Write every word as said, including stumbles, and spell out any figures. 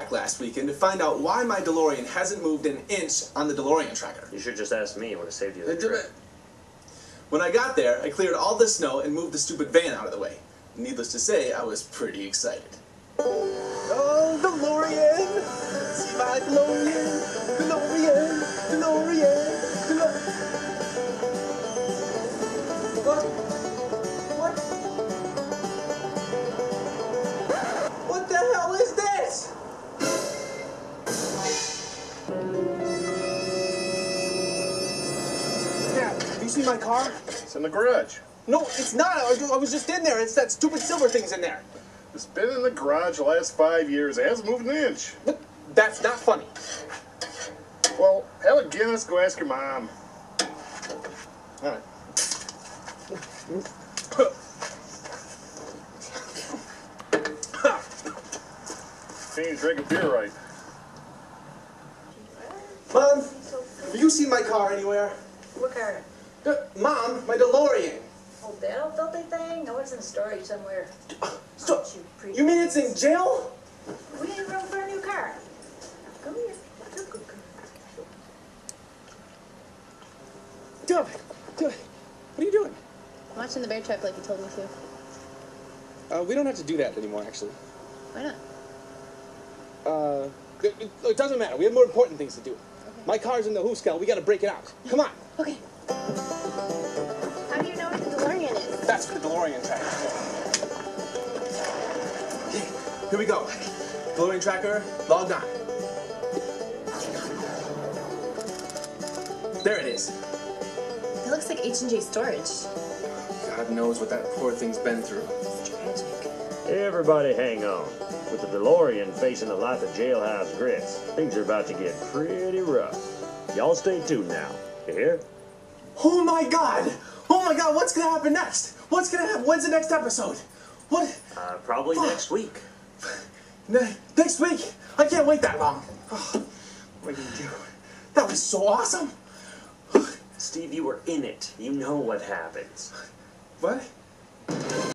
last weekend to find out why my DeLorean hasn't moved an inch on the DeLorean tracker. You should just ask me. It would have saved you the trip. When I got there, I cleared all the snow and moved the stupid van out of the way. Needless to say, I was pretty excited. Oh, DeLorean! See my DeLorean! DeLorean! DeLorean! DeLorean! What? What? What the hell is this? Dad, have you seen my car? It's in the garage. No, it's not. I I was just in there. It's that stupid silver thing's in there. It's been in the garage the last five years. It hasn't moved an inch. But that's not funny. Well, have a Guinness. Go ask your mom. All right. Can't even drink a beer right. Mom, have you seen my car anywhere? What car? Uh, Mom, my DeLorean. Oh, that old filthy thing? No, it's in storage somewhere. So, you mean it's in jail? We ain't room for a new car. Come here. Go, go, go. Dylan, Dylan, what are you doing? I'm watching the bear trap like you told me to. Uh, we don't have to do that anymore, actually. Why not? Uh, it, it doesn't matter. We have more important things to do. Okay. My car's in the Hooscal. We gotta break it out. Come on. Okay. How do you know what the DeLorean is? That's what the DeLorean tracker is for. Okay, here we go. DeLorean tracker, logged on. There it is. It looks like H and J storage. God knows what that poor thing's been through. It's tragic. Everybody hang on. With the DeLorean facing a life of jailhouse grits, things are about to get pretty rough. Y'all stay tuned now. You hear? Oh my God! Oh my God! What's gonna happen next? What's gonna happen? When's the next episode? What? Uh, probably Oh. next week. Ne next week? I can't wait that long. Oh, what are you gonna do? That was so awesome. Steve, you were in it. You know what happens. What?